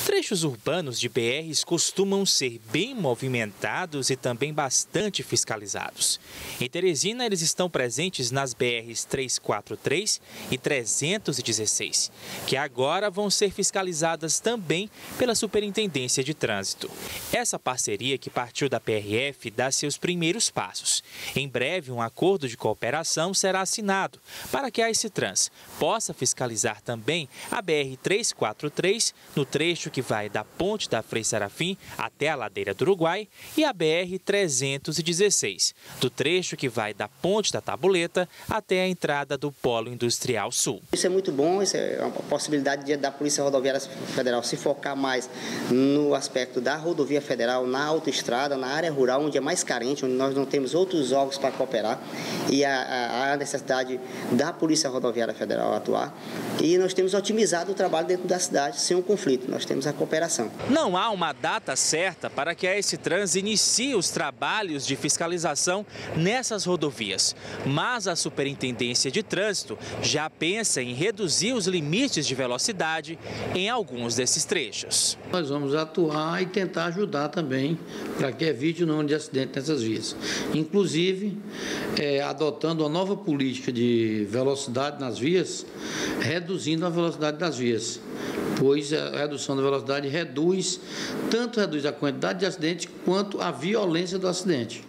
Trechos urbanos de BRs costumam ser bem movimentados e também bastante fiscalizados. Em Teresina, eles estão presentes nas BRs 343 e 316, que agora vão ser fiscalizadas também pela Superintendência de Trânsito. Essa parceria, que partiu da PRF, dá seus primeiros passos. Em breve, um acordo de cooperação será assinado para que a SCTrans possa fiscalizar também a BR 343 no trecho que vai da Ponte da Frei Serafim até a Ladeira do Uruguai e a BR 316, do trecho que vai da Ponte da Tabuleta até a entrada do Polo Industrial Sul. Isso é muito bom, isso é uma possibilidade da Polícia Rodoviária Federal se focar mais no aspecto da rodovia federal, na autoestrada, na área rural, onde é mais carente, onde nós não temos outros órgãos para cooperar, e há a necessidade da Polícia Rodoviária Federal atuar. E nós temos otimizado o trabalho dentro da cidade sem um conflito, nós temos a cooperação. Não há uma data certa para que a SCTrans inicie os trabalhos de fiscalização nessas rodovias, mas a Superintendência de Trânsito já pensa em reduzir os limites de velocidade em alguns desses trechos. Nós vamos atuar e tentar ajudar também para que evite o número de acidentes nessas vias. Inclusive, adotando uma nova política de velocidade nas vias, reduzindo a velocidade das vias, pois a redução da velocidade reduz a quantidade de acidentes quanto a violência do acidente.